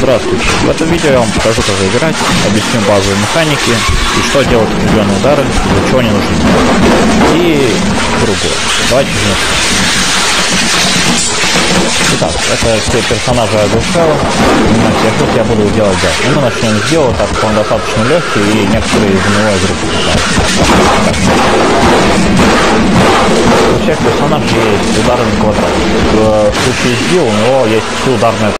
Здравствуйте! В этом видео я вам покажу, как играть, объясню базовые механики и что делать определенные удары, для чего они нужны. И другое. Давайте начнем. Итак, это все персонажи Агушела. На всех тут я буду делать дальше. И мы начнем с дела, так как он достаточно легкий и некоторые из него из рук у всех персонажей есть ударный квадрат. В случае с Ди у него есть ударная